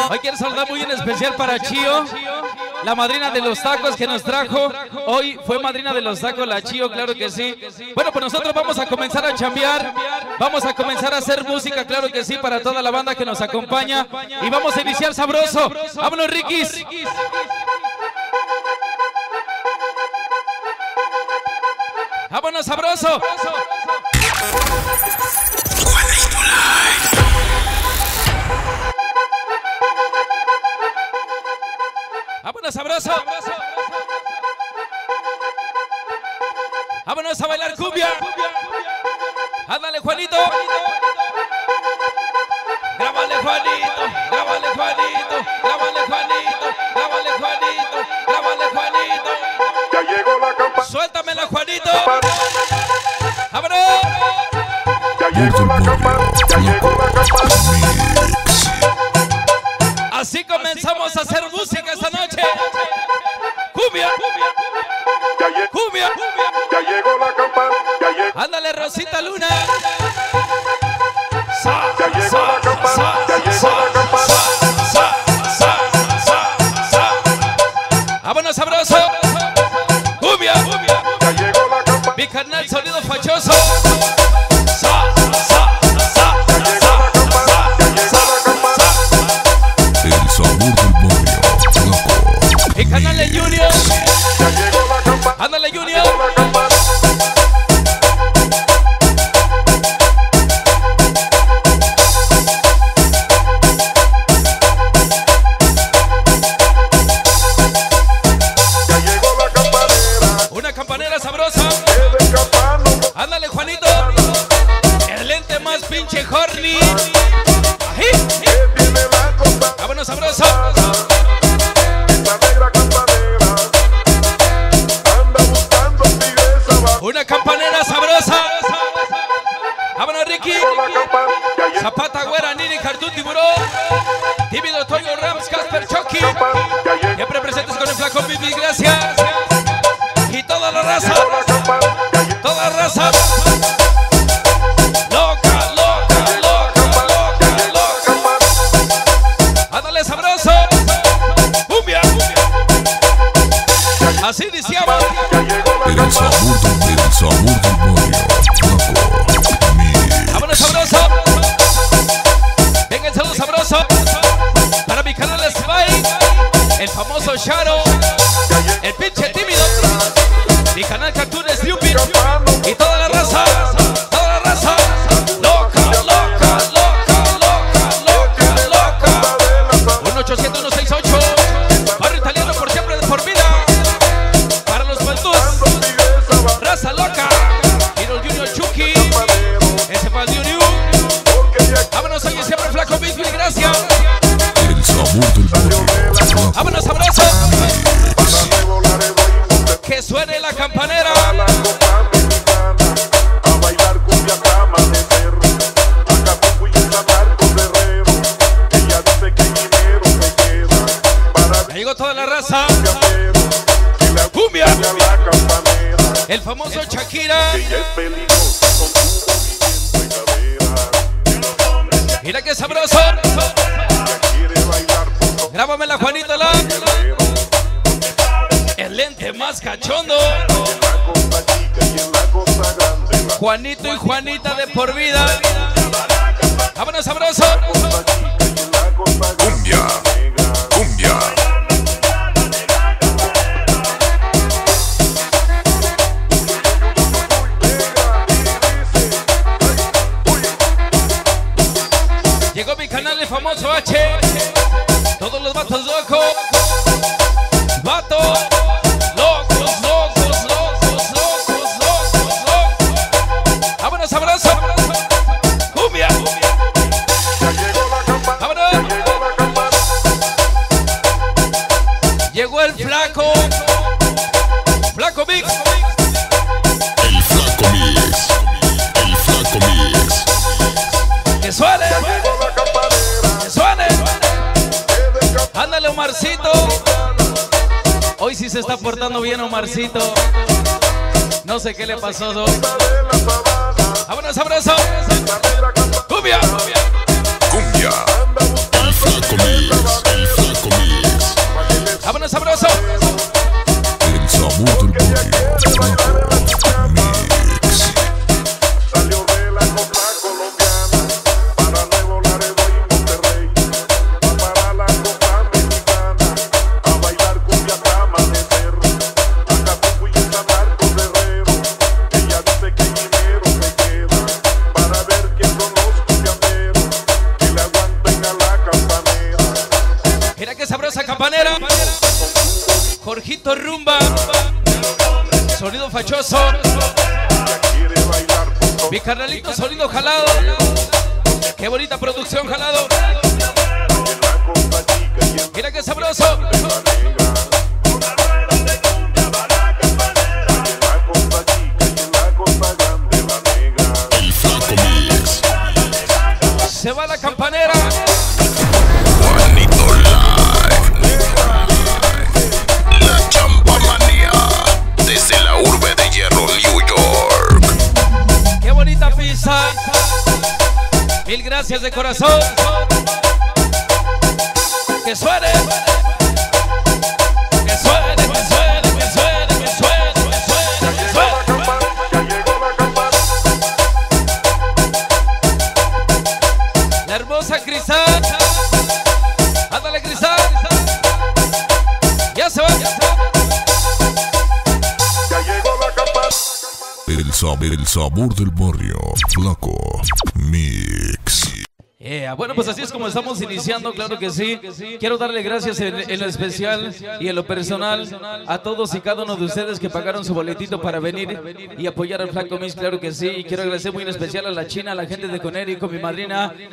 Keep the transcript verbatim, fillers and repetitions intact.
Hoy quiero saludar muy en especial para Chío, la madrina de los tacos que nos trajo. Hoy fue madrina de los tacos la Chío, claro que sí. Bueno, pues nosotros vamos a comenzar a chambear. Vamos a comenzar a hacer música, claro que sí, para toda la banda que nos acompaña. Y vamos a iniciar sabroso. ¡Vámonos, Rikis! ¡Vámonos, sabroso! ¡Vámonos, sabroso! ¡Vámonos a bailar cumbia! ¡Ándale, Juanito! ¡Grábale, Juanito! ¡Grábale, Juanito! ¡Grábale, Juanito! ¡Grábale, Juanito! ¡Grábale, Juanito! Ya llegó la campana. ¡Suéltamela, Juanito! ¡Vámonos! Ya llegó la campana. Ya llegó la campana. Así comenzamos a hacer música esta noche. ¡Cumbia! Ya llegó, ¡Cumbia! ya llegó la campana. Ya llegó, ¡Ándale, Rosita Luna! ya llegó la campana. Ya llegó la campana. ¡Vámonos, sabroso! ¡Cumbia! Ya llegó la campana. Mi carnal sonido fachoso. Ya llegó la campana. Ya llegó la campana. El sabor del barrio, loco. Mi canal de Junior. Ya llegó la campana. Ándale, Junior. La campana. Ya llegó la campanera. Una campanera sabrosa. Es el campano. Ándale, Juanito. El lente más pinche horny. Ají. Que tiene la copa. Vámonos, sabroso. Esa negra campanera anda buscando tigresa. Va. Una campanera sabrosa. Vámonos, Ricky. Llegó la campana. Ya llegó Zapata, Güera, Nini, Cartoon, Tiburón. Tímido, Toyo, Rams, Casper, Chucky. la campana. Ya llegó Siempre presentes con el flaco Bibi, gracias. Y toda la raza. la campana. Ya llegó Toda la raza. Loca, loca, loca, loca, la loca. campana. Ándale, sabroso. Cumbia. Así iniciamos. Ya llegó la El campana. sabor del, el sabor del barrio, loco. Mix. Vámonos, sabroso. Venga el saludo sabroso. Para mi canal Spy. El famoso Sharo. El pinche tímido. Mi canal Cartoon Snoopy. Y toda la raza. Toda la raza. Loca, loca, loca, loca, loca, loca. uno ochocientos, uno sesenta y ocho. Barrio italiano por siempre, de por vida. Para los Baltus. Raza loca. Little Junior Chucky. Ese fue el Junior. Vámonos, oye, siempre flaco Big Bill, gracias. El sabor del barrio, loco. Vámonos, sabroso. Que suene la campanera. A bailar cumbia hasta amanecer. Acapulco y el narco guerrero. Ella dice que dinero se queda para Ya llegó toda la raza. viajero. Y la Cumbia. a la campanera. El famoso Shakira. Ella es peligrosa con su movimiento y cadera. Mira qué sabroso. Ella quiere bailar por los Grábame la Juanita la. guerreros. El lente más cachondo. En la costa chica y en la costa grande. La Juanito y Juanita de por vida. Vámonos, sabroso. costa chica y en la costa grande. Cumbia, Negra. cumbia. Llegó mi canal el famoso H. Todos los vatos locos. Vatos. Locos, locos, locos, locos, locos, locos. Vámonos, sabroso. Cumbia. Ya llegó la campana. Vámonos. Ya llegó la campana. Llegó el flaco. Flaco Mix. El flaco mix. El flaco mix. Que suene. Ya llegó la campanera. Que suene. Es el campana. Ándale, Omarcito. Hoy sí se está portando bien Omarcito. No sé qué le pasó. ¿No? De la sabana. Vámonos, sabroso. La negra campana. Cumbia. Cumbia. El flaco mix. sabrosa campanera. Jorgito Rumba. Sonido fachoso. Mi carnalito sonido jalado. Qué bonita producción jalado. Mira qué sabroso. El Flaco Mix. Se va la campanera. Juanito Live. La Champamanía. Desde la urbe de Hierro, New York. Qué bonita pizza. Mil gracias de corazón. Que suene. Que suene, que suene, que suene, que suene, que suene, que suene. La hermosa Cristal. Ándale, Cristal. Ya se va. El sabor, el sabor del barrio. Flaco Mix. Yeah, bueno, pues así es como estamos iniciando, claro que sí. Quiero darle gracias en, en lo especial y en lo personal a todos y cada uno de ustedes que pagaron su boletito para venir y apoyar al Flaco Mix, claro que sí. Y quiero agradecer muy en especial a la China, a la gente de Conérico, mi madrina.